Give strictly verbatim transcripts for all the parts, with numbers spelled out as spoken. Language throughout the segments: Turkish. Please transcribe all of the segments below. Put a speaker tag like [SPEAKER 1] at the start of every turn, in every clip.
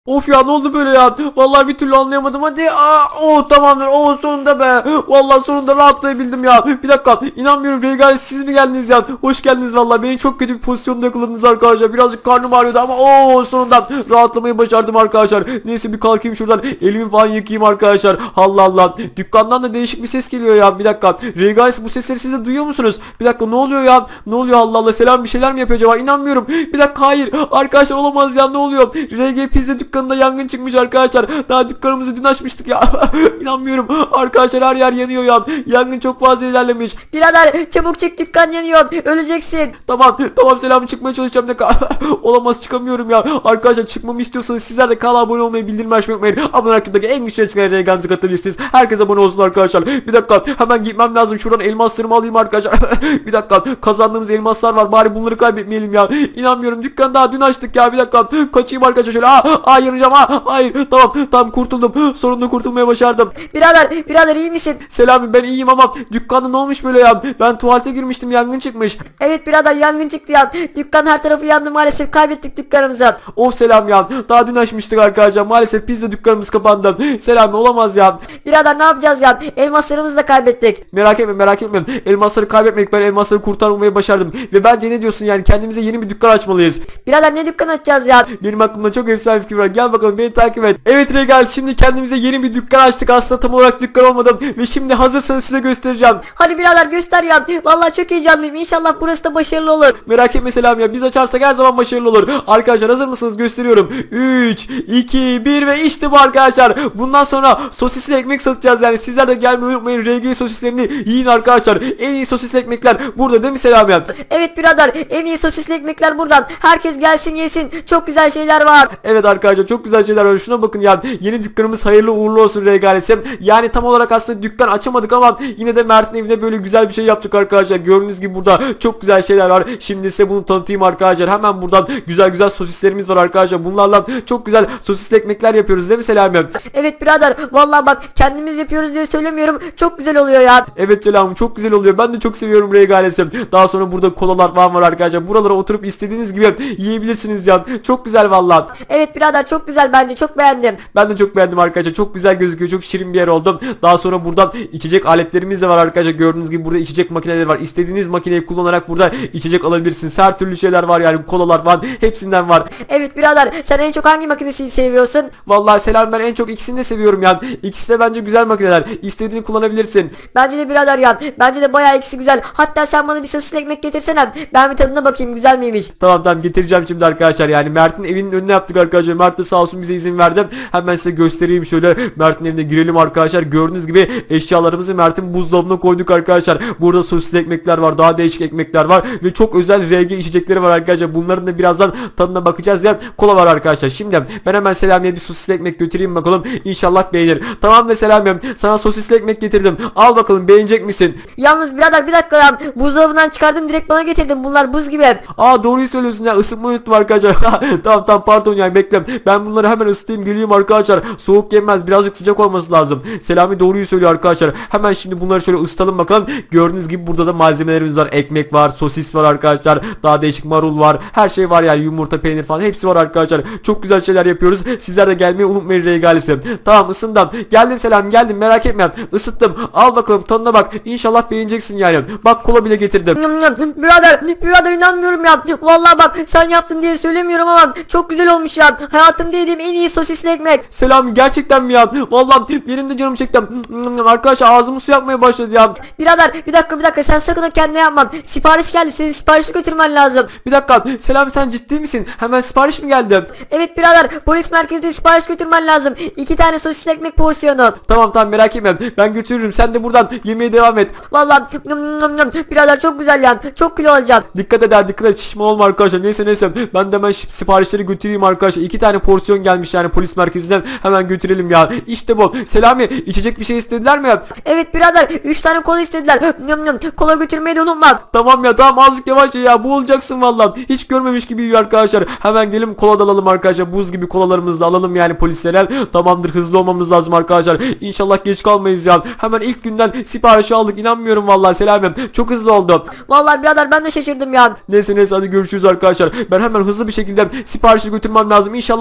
[SPEAKER 1] Of ya, ne oldu böyle ya? Vallahi bir türlü anlayamadım. Hadi. Aa, oh tamamdır. Oh sonunda be. Vallahi sonunda rahatlayabildim ya. Bir dakika. İnanmıyorum. Regal, siz mi geldiniz ya? Hoş geldiniz vallahi. Beni çok kötü bir pozisyonda yakaladınız arkadaşlar. Birazcık karnım ağrıyordu ama oh sonunda rahatlamayı başardım arkadaşlar. Neyse bir kalkayım şuradan. Elimi falan yıkayayım arkadaşlar. Allah Allah. Dükkandan da değişik bir ses geliyor ya. Bir dakika. Regal, bu sesleri siz de duyuyor musunuz? Bir dakika, ne oluyor ya? Ne oluyor Allah Allah? Selam, bir şeyler mi yapıyor acaba? İnanmıyorum. Bir dakika, hayır. Arkadaşlar olamaz ya. Ne oluyor? R G Pizza dükkanında yangın çıkmış arkadaşlar. Daha dükkanımızı dün açmıştık ya. İnanmıyorum. Arkadaşlar her yer yanıyor ya. Yangın çok fazla ilerlemiş.
[SPEAKER 2] Birader çabuk çık, dükkan yanıyor. Öleceksin.
[SPEAKER 1] Tamam tamam Selam, çıkmaya çalışacağım da olamaz, çıkamıyorum ya. Arkadaşlar çıkmamı istiyorsanız sizler de kanala abone olmayı, bildirim açmayı unutmayın. Abone hakkındaki en güçlü çıkan reganızı katılabilirsiniz. Herkes abone olsun arkadaşlar. Bir dakika, hemen gitmem lazım. Şuradan elmaslarımı alayım arkadaşlar. Bir dakika, kazandığımız elmaslar var. Bari bunları kaybetmeyelim ya. İnanmıyorum, dükkanı daha dün açtık ya. Bir dakika, kaçayım arkadaşlar şöyle. Aa, aa yanacağım. Aa, hayır tamam tamam kurtuldum. Sonunda kurtulmaya başardım.
[SPEAKER 2] Birader birader iyi misin?
[SPEAKER 1] Selami, ben iyiyim ama dükkanda ne olmuş böyle ya? Ben tuvalete girmiştim, yangın çıkmış.
[SPEAKER 2] Evet birader, yangın çıktı ya. Dükkan her tarafı yandı, maalesef kaybettik dükkanımızı.
[SPEAKER 1] Oh Selam ya. Daha dün açmıştık arkadaşlar. Maalesef pizza dükkanımız kapandı. Selami, olamaz ya.
[SPEAKER 2] Birader ne yapacağız ya? Elmaslarımızı da kaybettik.
[SPEAKER 1] Merak etme merak etme. Elmasları kaybetmedik. Ben elmasları kurtarmayı başardım. Ve bence ne diyorsun yani? Kendimize yeni bir dükkan açmalıyız.
[SPEAKER 2] Birader ne dükkan açacağız ya?
[SPEAKER 1] Benim aklımda çok efsane bir fikir var. Gel bakalım, beni takip et. Evet Regal, şimdi kendimize yeni bir dükkan açtık. Aslında tam olarak dükkan olmadı. Ve şimdi hazırsanız size göstereceğim.
[SPEAKER 2] Hadi birader göster ya. Vallahi çok heyecanlıyım. İnşallah burası da başarılı olur.
[SPEAKER 1] Merak etme Selam ya. Biz açarsak her zaman başarılı olur. Arkadaşlar hazır mısınız? Gösteriyorum. üç, iki, bir ve işte bu arkadaşlar. Bundan sonra sosisli ekmek satacağız yani. Sizler de gelmeyi unutmayın. R G sosislerini yiyin arkadaşlar. En iyi sosisli ekmekler burada değil mi Selam ya?
[SPEAKER 2] Evet birader, en iyi sosisli ekmekler buradan. Herkes gelsin yesin. Çok güzel şeyler var.
[SPEAKER 1] Evet arkadaşlar, çok güzel şeyler var. Şuna bakın ya. Yeni dükkanımız hayırlı uğurlu olsun Regal'sim. Yani tam olarak aslında dükkan açamadık ama yine de Mert'in evinde böyle güzel bir şey yaptık arkadaşlar. Gördüğünüz gibi burada çok güzel şeyler var. Şimdi size bunu tanıtayım arkadaşlar. Hemen buradan güzel güzel sosislerimiz var arkadaşlar. Bunlarla çok güzel sosisli ekmekler yapıyoruz değil mi Selami?
[SPEAKER 2] Evet birader, vallahi bak kendimiz yapıyoruz diye söylemiyorum. Çok güzel oluyor ya.
[SPEAKER 1] Evet Selam, çok güzel oluyor. Ben de çok seviyorum Regal'sim. Daha sonra burada kolalar falan var arkadaşlar. Buralara oturup istediğiniz gibi yiyebilirsiniz ya. Çok güzel vallahi.
[SPEAKER 2] Evet birader, çok güzel, bence çok beğendim.
[SPEAKER 1] Ben de çok beğendim arkadaşlar. Çok güzel gözüküyor. Çok şirin bir yer oldu. Daha sonra buradan içecek aletlerimiz de var arkadaşlar. Gördüğünüz gibi burada içecek makineleri var. İstediğiniz makineyi kullanarak burada içecek alabilirsiniz. Her türlü şeyler var yani. Kolalar falan hepsinden var.
[SPEAKER 2] Evet birader, sen en çok hangi makineyi seviyorsun?
[SPEAKER 1] Vallahi Selam, ben en çok ikisini de seviyorum yani. İkisi de bence güzel makineler. İstediğini kullanabilirsin.
[SPEAKER 2] Bence de birader ya. Bence de bayağı ikisi güzel. Hatta sen bana bir sosisli ekmek getirsene. Ben bir tadına bakayım, güzel miymiş?
[SPEAKER 1] Tamam tamam getireceğim şimdi arkadaşlar. Yani Mert'in evinin önüne yaptık arkadaşlar. Mert de sağ olsun bize izin verdi. Hemen size göstereyim şöyle. Mert'in evine girelim arkadaşlar. Gördüğünüz gibi eşyalarımızı Mert'in buzdolabına koyduk arkadaşlar. Burada sosisli ekmekler var. Daha değişik ekmekler var. Ve çok özel R G içecekleri var arkadaşlar. Bunların da birazdan tadına bakacağız ya. Kola var arkadaşlar. Şimdi ben hemen Selami'ye bir sosisli ekmek götüreyim bakalım. İnşallah beğenir. Tamam da Selami'm, sana sosisli ekmek getirdim. Al bakalım, beğenecek misin?
[SPEAKER 2] Yalnız birader bir dakika ya. Buzdolabından çıkardım, direkt bana getirdin. Bunlar buz gibi.
[SPEAKER 1] Aa, doğruyu söylüyorsun ya, ısıtmayı unuttum arkadaşlar. Tamam tamam pardon yani, bekle. Ben bunları hemen ısıtayım geliyorum arkadaşlar. Soğuk yenmez, birazcık sıcak olması lazım. Selami doğruyu söylüyor arkadaşlar. Hemen şimdi bunları şöyle ısıtalım bakalım. Gördüğünüz gibi burada da malzemelerimiz var. Ekmek var, sosis var arkadaşlar. Daha değişik marul var. Her şey var yani, yumurta, peynir falan hepsi var arkadaşlar. Çok güzel şeyler yapıyoruz. Sizler de gelmeyi unutmayın Regal'si. Tamam, ısındım. Geldim Selami, geldim, merak etme. Isıttım. Al bakalım, tadına bak. İnşallah beğeneceksin yani. Bak, kola bile getirdim.
[SPEAKER 2] Birader, birader inanmıyorum ya. Vallahi bak, sen yaptın diye söylemiyorum ama çok güzel olmuş ya. Hayatımda yediğim en iyi sosisli ekmek.
[SPEAKER 1] Selami, gerçekten mi ya? Vallahi benim de canım çekti. Arkadaşlar ağzımı su yapmaya başladı ya.
[SPEAKER 2] Birader bir dakika bir dakika, sen sakın kendine yapma. Sipariş geldi, senin siparişi götürmen lazım.
[SPEAKER 1] Bir dakika Selami, sen ciddi misin? Hemen sipariş mi geldi?
[SPEAKER 2] Evet birader, polis merkezine sipariş götürmen lazım. İki tane sosisli ekmek porsiyonu.
[SPEAKER 1] Tamam tamam merak etme, ben götürürüm. Sen de buradan yemeye devam et.
[SPEAKER 2] Vallahi birader çok güzel ya. Çok kilo alacağım.
[SPEAKER 1] Dikkat eder dikkat et, şişman olma arkadaşlar. Neyse neyse, ben de hemen siparişleri götüreyim arkadaşlar. İki tane porsiyon gelmiş yani polis merkezinden, hemen götürelim ya. İşte bu. Selami, içecek bir şey istediler mi ya?
[SPEAKER 2] Evet birader, üç tane kola istediler. Kola götürmeyi de unutma.
[SPEAKER 1] Tamam ya, tamam azıcık yavaş ya, boğulacaksın vallahi. Hiç görmemiş gibi yiyor arkadaşlar. Hemen gelin kola da alalım arkadaşlar. Buz gibi kolalarımızı da alalım yani polislere. Tamamdır, hızlı olmamız lazım arkadaşlar. İnşallah geç kalmayız ya. Hemen ilk günden siparişi aldık. İnanmıyorum vallahi Selam'ım. Çok hızlı oldu.
[SPEAKER 2] Vallahi birader ben de şaşırdım ya.
[SPEAKER 1] Neyse neyse, hadi görüşürüz arkadaşlar. Ben hemen hızlı bir şekilde siparişi götürmem lazım. İnşallah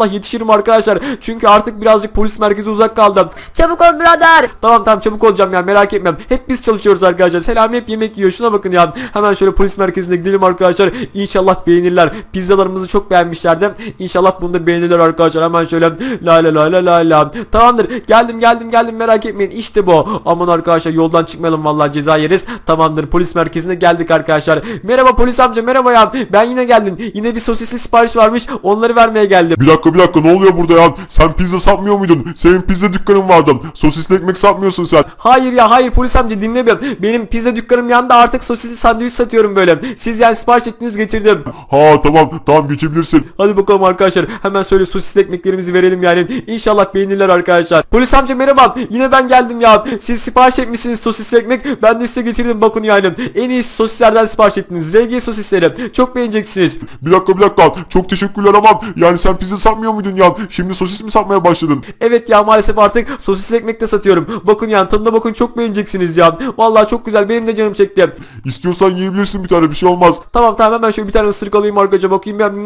[SPEAKER 1] İnşallah yetişirim arkadaşlar. Çünkü artık birazcık polis merkezi uzak kaldım.
[SPEAKER 2] Çabuk ol birader.
[SPEAKER 1] Tamam tamam çabuk olacağım ya, merak etmem. Hep biz çalışıyoruz arkadaşlar. Selami hep yemek yiyor. Şuna bakın ya. Hemen şöyle polis merkezine gidelim arkadaşlar. İnşallah beğenirler. Pizzalarımızı çok beğenmişlerdi. İnşallah bunu da beğenirler arkadaşlar. Hemen şöyle la la la la la la. Tamamdır. Geldim geldim geldim, merak etmeyin. İşte bu. Aman arkadaşlar yoldan çıkmayalım, vallahi ceza yeriz. Tamamdır. Polis merkezine geldik arkadaşlar. Merhaba polis amca, merhaba ya. Ben yine geldim. Yine bir sosisli sipariş varmış. Onları vermeye geldim.
[SPEAKER 3] Bir dakika bir dakika, ne oluyor burada ya? Sen pizza satmıyor muydun? Senin pizza dükkanın vardı. Sosisli ekmek satmıyorsun sen.
[SPEAKER 1] Hayır ya hayır polis amca, dinle beni. Benim pizza dükkanım yanında, artık sosisli sandviç satıyorum böyle. Siz yani sipariş ettiniz, getirdim.
[SPEAKER 3] Ha tamam tamam, geçebilirsin.
[SPEAKER 1] Hadi bakalım arkadaşlar. Hemen söyle sosisli ekmeklerimizi verelim yani. İnşallah beğenirler arkadaşlar. Polis amca merhaba. Yine ben geldim ya. Siz sipariş etmişsiniz sosisli ekmek. Ben de size getirdim bakın yani. En iyi sosislerden sipariş ettiniz. R G sosisleri. Çok beğeneceksiniz.
[SPEAKER 3] Bir dakika bir dakika, çok teşekkürler ama yani sen pizza satmıyor muydun ya? Şimdi sosis mi satmaya başladın?
[SPEAKER 1] Evet ya, maalesef artık sosisli ekmek de satıyorum. Bakın yani, tadına bakın, çok beğeneceksiniz ya. Vallahi çok güzel, benim de canım çekti.
[SPEAKER 3] İstiyorsan yiyebilirsin bir tane, bir şey olmaz.
[SPEAKER 1] Tamam tamam, hemen şöyle bir tane ısırık alayım arkadaşlar, bakayım ya.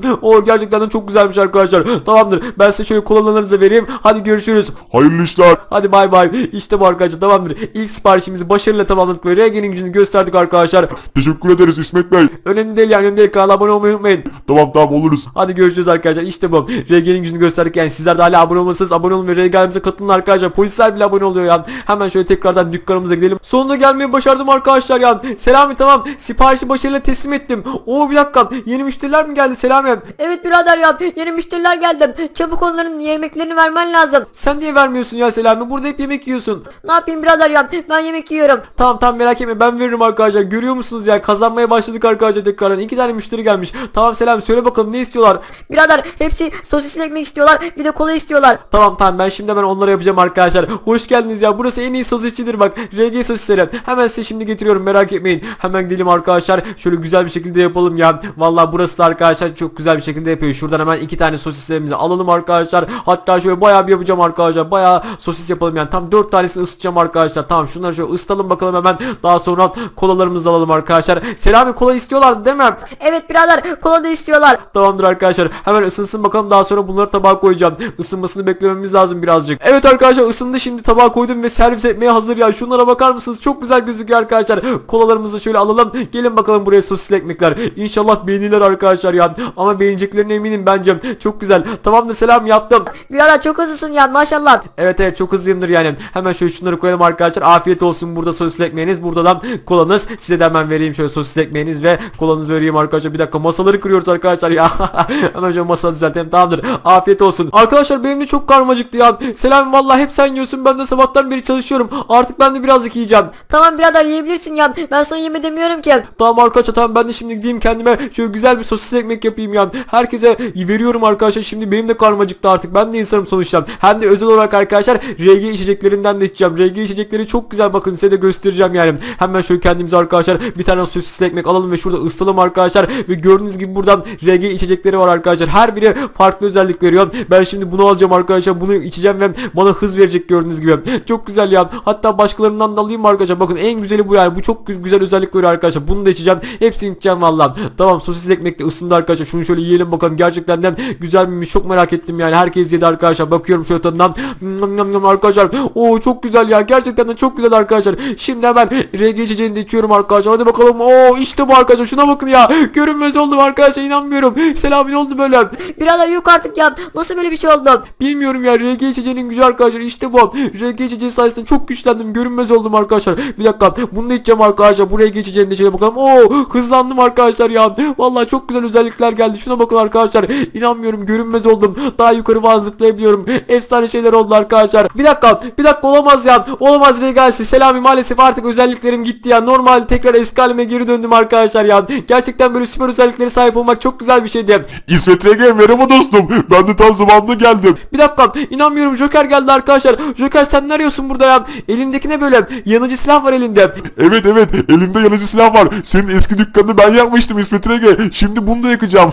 [SPEAKER 1] O gerçekten de çok güzelmiş arkadaşlar. Tamamdır, ben size şöyle kolalarınızı vereyim. Hadi görüşürüz.
[SPEAKER 3] Hayırlı işler.
[SPEAKER 1] Hadi bay bay. İşte bu arkadaşlar, tamamdır. İlk siparişimizi başarıyla tamamladık ve R G'nin gücünü gösterdik arkadaşlar.
[SPEAKER 3] Teşekkür ederiz İsmet Bey.
[SPEAKER 1] Önemli değil yani, önemli değil. Kanala abone olmayı unutmayın.
[SPEAKER 3] Tamam tamam, oluruz.
[SPEAKER 1] Hadi görüşürüz arkadaşlar. İşte bu. R G'nin gücünü gösterdik yani. Sizler de hala abone olmasanız abone olun ve R G'imize katılın arkadaşlar. Polisler bile abone oluyor ya. Hemen şöyle tekrardan dükkanımıza gidelim. Sonunda gelmeyi başardım arkadaşlar ya. Selami tamam. Siparişi başarıyla teslim ettim. Oo bir dakika. Yeni müşteriler mi geldi Selami?
[SPEAKER 2] Evet birader ya, yeni müşteriler geldi. Çabuk onların yemeklerini vermen lazım.
[SPEAKER 1] Sen niye vermiyorsun ya Selami? Burada hep yemek yiyorsun.
[SPEAKER 2] Ne yapayım birader ya, ben yemek yiyorum.
[SPEAKER 1] Tamam tamam, merak etme, ben veririm arkadaşlar. Görüyor musunuz ya, kazanmaya başladık arkadaşlar tekrardan. İki tane müşteri gelmiş. Tamam Selami, söyle bakalım ne istiyorlar?
[SPEAKER 2] Birader hepsi sosisli ekmek istiyorlar, bir de kola istiyorlar.
[SPEAKER 1] Tamam tamam, ben şimdi hemen onlara yapacağım arkadaşlar. Hoş geldiniz ya, burası en iyi sosisçidir bak. R G sosisleri. Hemen size şimdi getiriyorum, merak etmeyin. Hemen gidelim arkadaşlar. Şöyle güzel bir şekilde yapalım ya. Vallahi burası da arkadaşlar çok güzel bir şekilde yapıyor. Şuradan hemen iki tane sosislerimizi alalım arkadaşlar. Hatta şöyle bayağı bir yapacağım arkadaşlar. Bayağı sosis yapalım yani. Tam dört tanesini ısıtacağım arkadaşlar. Tamam, şunları şöyle ısıtalım bakalım hemen. Daha sonra kolalarımızı alalım arkadaşlar. Selami, kola istiyorlardı değil mi?
[SPEAKER 2] Evet birader, kola da istiyorlar.
[SPEAKER 1] Tamamdır arkadaşlar. Hemen ısınsın bakalım, daha sonra bunları tabağa koyacağım. Isınmasını beklememiz lazım birazcık. Evet arkadaşlar, ısındı, şimdi tabağa koydum ve servis etmeye hazır ya. Şunlara bakar mısınız? Çok güzel gözüküyor arkadaşlar. Kolalarımızı şöyle alalım. Gelin bakalım buraya, sosisli ekmekler. İnşallah beğenirler arkadaşlar ya. Ama beğeneceklerine eminim bence. Çok güzel. Tamamdır Selam, yaptım.
[SPEAKER 2] Birader çok hızlısın ya, maşallah.
[SPEAKER 1] Evet evet, çok hızlıyımdır yani. Hemen şöyle şunları koyalım arkadaşlar. Afiyet olsun, burada sosisli ekmeğiniz, burada da kolanız. Size de hemen vereyim şöyle sosisli ekmeğiniz ve kolanızı vereyim arkadaşlar. Bir dakika, masaları kırıyoruz arkadaşlar ya. Hemen şöyle masaları düzeltelim, tamamdır. Afiyet olsun. Arkadaşlar benim de çok karnım acıktı ya. Selam, vallahi hep sen yiyorsun, ben de sabahtan beri çalışıyorum. Artık ben de birazcık yiyeceğim.
[SPEAKER 2] Tamam birader, yiyebilirsin ya, ben sana yeme demiyorum ki.
[SPEAKER 1] Tamam arkadaşlar, tamam, ben de şimdi gideyim kendime şöyle güzel bir sosisli ekmek yapayım ya. Herkese veriyorum arkadaşlar. Şimdi benim de karnım acıktı artık. Ben de insanım sonuçta. Hem de özel olarak arkadaşlar R G içeceklerinden de içeceğim. R G içecekleri çok güzel, bakın size de göstereceğim yani. Hemen şöyle kendimize arkadaşlar bir tane sosisli ekmek alalım ve şurada ısıtalım arkadaşlar. Ve gördüğünüz gibi buradan R G içecekleri var arkadaşlar. Her biri farklı özellik veriyor. Ben şimdi bunu alacağım arkadaşlar. Bunu içeceğim ve bana hız verecek gördüğünüz gibi. Çok güzel ya. Hatta başkalarından da alayım arkadaşlar. Bakın en güzeli bu yani. Bu çok güzel özellik veriyor arkadaşlar. Bunu da içeceğim. Hepsini içeceğim vallahi. Tamam, sosisli ekmek de ısındı arkadaşlar. Şunu şöyle yiyelim bakalım. Gerçekten de güzel miymiş. Çok merak ettim yani. Herkes yedi arkadaşlar. Bakıyorum şöyle tadından. Arkadaşlar. Oo çok güzel ya. Gerçekten de çok güzel arkadaşlar. Şimdi hemen R G içeceğini de içiyorum arkadaşlar. Hadi bakalım. Oo işte bu arkadaşlar. Şuna bakın ya. Görünmez oldum arkadaşlar. İnanmıyorum. Selam, ne oldu böyle?
[SPEAKER 2] Birader yok artık ya, nasıl böyle bir şey oldu?
[SPEAKER 1] Bilmiyorum ya, R G içeceğinin gücü arkadaşlar. İşte bu. R G içeceği sayesinde çok güçlendim. Görünmez oldum arkadaşlar. Bir dakika. Bunu da içeceğim arkadaşlar. Bu R G içeceğini de içelim bakalım. Oo hızlandım arkadaşlar ya. Vallahi çok güzel özellikler geldi. Şuna bakın arkadaşlar. İnanmıyorum, görünmez oldum. Daha yukarı falan zıplayabiliyorum. Efsane şeyler oldu arkadaşlar. Bir dakika. Bir dakika, olamaz ya. Olamaz R G G'si. Selami, maalesef artık özelliklerim gitti ya. Normal tekrar eski halime geri döndüm arkadaşlar ya. Gerçekten böyle süper özelliklere sahip olmak çok güzel bir şeydi.
[SPEAKER 3] İsmet R G, merhaba dostum. Ben de tam zamanında geldim.
[SPEAKER 1] Bir dakika, inanmıyorum, Joker geldi arkadaşlar. Joker, sen ne arıyorsun burada ya? Elindeki ne böyle? Yanıcı silah var elinde.
[SPEAKER 3] Evet evet, elimde yanıcı silah var. Senin eski dükkanını ben yakmıştım İsmet R G. Şimdi bunu da yakacağım.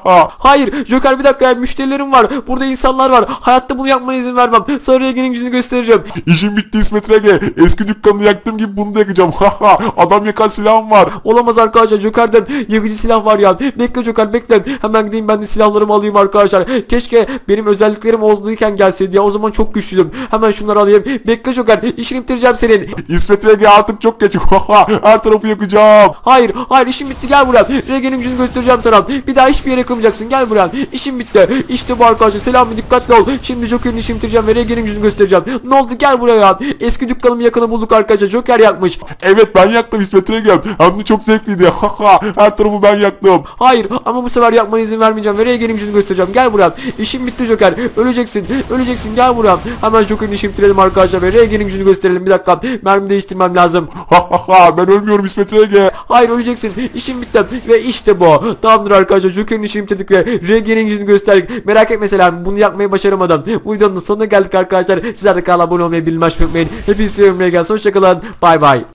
[SPEAKER 1] Hayır Joker, bir dakika ya, müşterilerim var. Burada insanlar var. Hayatta bunu yapmaya izin vermem. Sana R G'nin gücünü göstereceğim.
[SPEAKER 3] İşim bitti İsmet R G. Eski dükkanını yaktığım gibi bunu da yakacağım. Adam yakan silahım var.
[SPEAKER 1] Olamaz arkadaşlar, Joker'den yakıcı silah var ya. Bekle Joker, bekle. Hemen gideyim ben de silahlarımı alayım arkadaşlar. arkadaşlar. Keşke benim özelliklerim olduğuyken gelseydi ya, o zaman çok güçlüydüm. Hemen şunları alayım. Bekle Joker, işini bitireceğim senin.
[SPEAKER 3] İsmet Rege artık çok geç. Her tarafı yakacağım.
[SPEAKER 1] Hayır hayır, işim bitti, gel buraya. Regen'in gücünü göstereceğim sana. Bir daha hiçbir yere yakamayacaksın, gel buraya. İşim bitti. İşte bu arkadaşlar, selam, dikkatli ol. Şimdi Joker'in işini bitireceğim ve Regen'in gücünü göstereceğim. Ne oldu, gel buraya ya. Eski dükkanımı yakını bulduk arkadaşlar, Joker yakmış.
[SPEAKER 3] Evet ben yaktım İsmet Rege. Hem de çok zevkliydi. Her tarafı ben yaktım.
[SPEAKER 1] Hayır ama bu sefer yapmaya izin vermeyeceğim ve Regen'in gücünü göstereceğim, gel buraya. İşim bitti Joker, öleceksin öleceksin, gel buraya. Hemen Joker'in işini bitirelim arkadaşlar ve Regen'in gücünü gösterelim. Bir dakika, mermi değiştirmem lazım.
[SPEAKER 3] Ben ölmüyorum İsmet Rege.
[SPEAKER 1] Hayır, öleceksin, işim bitti ve işte bu. Tamamdır arkadaşlar, Joker'in işini bitirdik ve Regen'in yüzünü gösterdik. Merak etme Selam, bunu yapmayı başaramadım. Bu videonun sonuna geldik arkadaşlar. Sizler de kanala abone olmayı, bildirim açmayı unutmayın. Hepinizi seviyorum, Regen. Hoşçakalın, bay bay.